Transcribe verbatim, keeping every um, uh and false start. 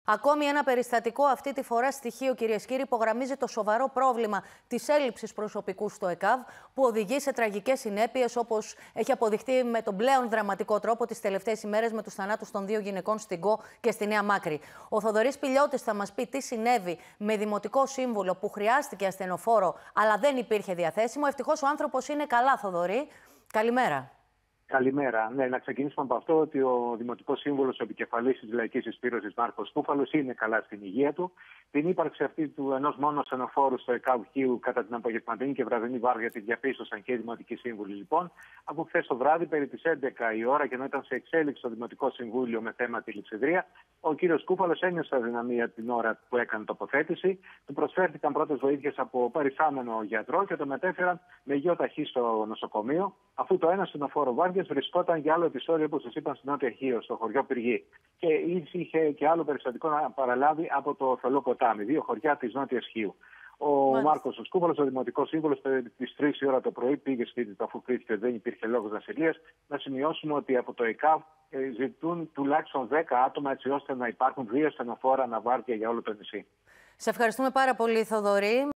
Ακόμη ένα περιστατικό, αυτή τη φορά στοιχείο, κυρίες και κύριοι, υπογραμμίζει το σοβαρό πρόβλημα της έλλειψης προσωπικού στο ΕΚΑΒ, που οδηγεί σε τραγικές συνέπειες, όπως έχει αποδειχτεί με τον πλέον δραματικό τρόπο τις τελευταίες ημέρες με τους θανάτους των δύο γυναικών στην Γκο και στη Νέα Μάκρη. Ο Θοδωρής Πηλιώτης θα μας πει τι συνέβη με δημοτικό σύμβουλο που χρειάστηκε ασθενοφόρο, αλλά δεν υπήρχε διαθέσιμο. Ευτυχώς ο άνθρωπος είναι καλά, Θοδωρή. Καλημέρα. Καλημέρα. Ναι, να ξεκινήσουμε από αυτό ότι ο Δημοτικός Σύμβουλος, ο επικεφαλής της Λαϊκής Συσπήρωσης Μάρκος Κούφαλος, είναι καλά στην υγεία του. Την ύπαρξη αυτή του ενός μόνο ασθενοφόρου στο ΕΚΑΒ Χίου κατά την απογευματινή και βραδινή βάρδια τη διαπίστωσαν και οι Δημοτικοί Σύμβουλοι. Λοιπόν, από χθες το βράδυ, περί τις έντεκα η ώρα, και ενώ ήταν σε εξέλιξη το Δημοτικό Συμβούλιο με θέμα τη λειψιδρία, ο κύριος Κούφαλος ένιωσε αδυναμία την ώρα που έκανε τοποθέτηση. Του προσφέρθηκαν πρώτες βοήθειες από παριστάμενο γιατρό και το μετέφεραν με γιο ταχύ στο νοσοκομείο, αφού το ένα ασθενοφόρο βάρδια βρισκόταν για άλλο επεισόδιο, όπως σας είπαν, στην Νότια Χίο, στο χωριό Πυργή. Και είχε και άλλο περιστατικό να παραλάβει από το Θολό Ποτάμι, δύο χωριά της Νότιας Χίου. Ο Μάρκος Κούφαλος, ο Δημοτικός Σύμβουλος, στις τρεις η ώρα το πρωί πήγε σπίτι του, αφού κρίθηκε ότι δεν υπήρχε λόγος ασυλίας. Να σημειώσουμε ότι από το ΕΚΑΒ ζητούν τουλάχιστον δέκα άτομα, έτσι ώστε να υπάρχουν δύο ασθενοφόρα αναβάρδια για όλο το νησί. Σε ευχαριστούμε πάρα πολύ, Θοδωρή.